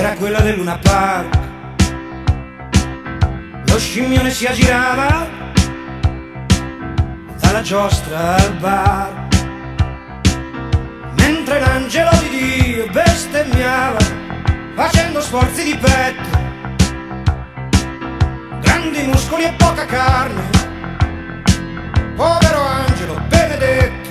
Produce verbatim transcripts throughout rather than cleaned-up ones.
era quella del Luna Park. Lo scimmione si aggirava dalla giostra al bar, mentre l'angelo di Dio bestemmiava facendo sforzi di petto, grandi muscoli e poca carne. Povero angelo benedetto.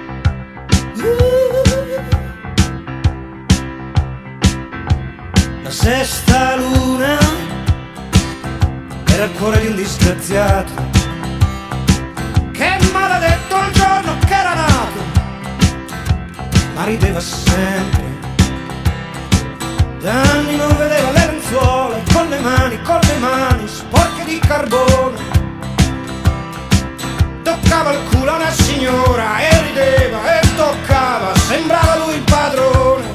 La sesta luna era il cuore di un disgraziato che maledetto il giorno che era nato, ma rideva sempre. Da anni non vedeva le lenzuola, con le mani, con le mani sporche di carbone. Toccava il culo a una signora e rideva e toccava, sembrava lui il padrone.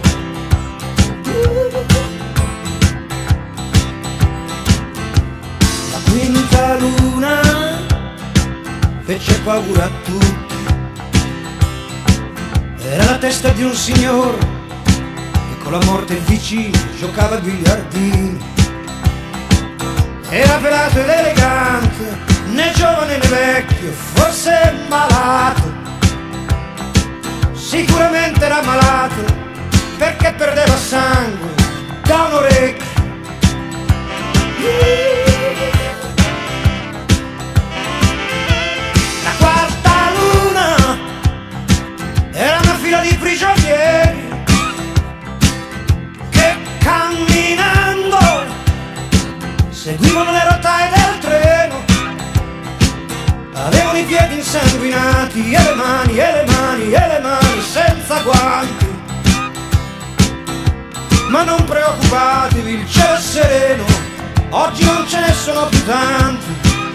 La quinta luna fece paura a tutti. Era la testa di un signore che con la morte vicino giocava a biliardini. Era velato ed elegante, né giovane né vecchio, forse malato. Sicuramente era malato, perché perdeva sangue da un orecchio. La quarta luna era una fila di prigionieri che camminando seguivano le rotaie del treno. Avevano i piedi insanguinati e le mani, e le mani, e le mani senza guanti. Ma non preoccupatevi, il cielo è sereno, oggi non ce ne sono più tanti.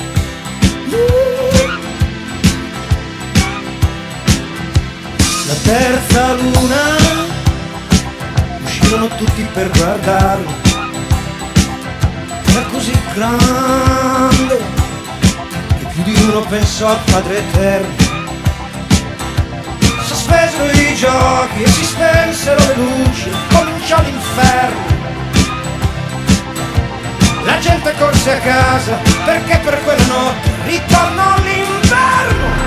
La terza luna uscirono tutti per guardarlo. Era così grande che più di uno pensò al Padre Eterno. Sospesero i giochi e si spensero le luci, cominciò l'inferno. La gente corse a casa perché per quella notte ritornò l'inverno.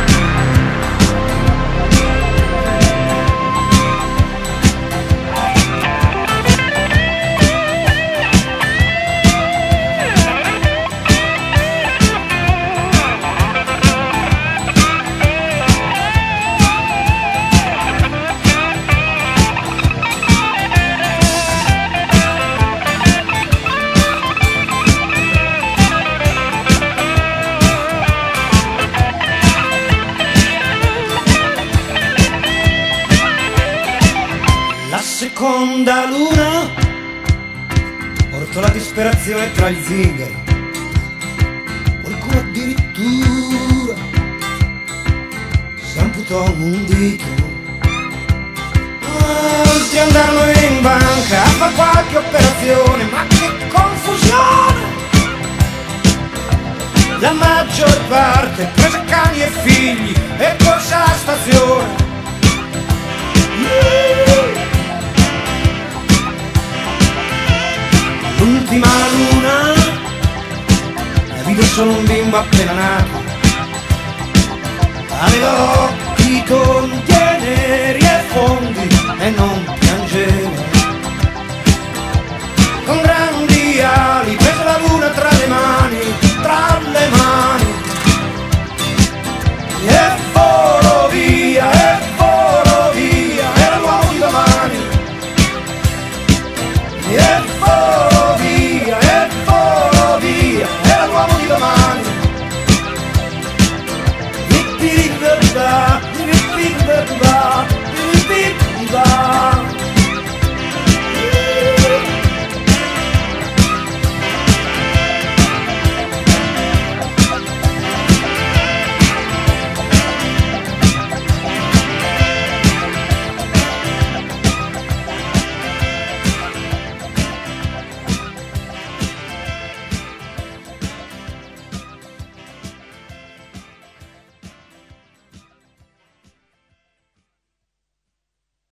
La seconda luna portò la disperazione tra gli zingari. Qualcuno addirittura si amputò un dito. Altri andarono in banca a fare qualche operazione, ma che confusione! La maggior parte prese cani e figli e corse alla stazione. L'ultima luna la vide solo un bimbo appena nato. Aveva occhi tondi e neri e fondi e non piangeva. Con grandi ali prese la luna tra le mani, tra le mani. E volò via, e volò via, era l'uomo di domani. E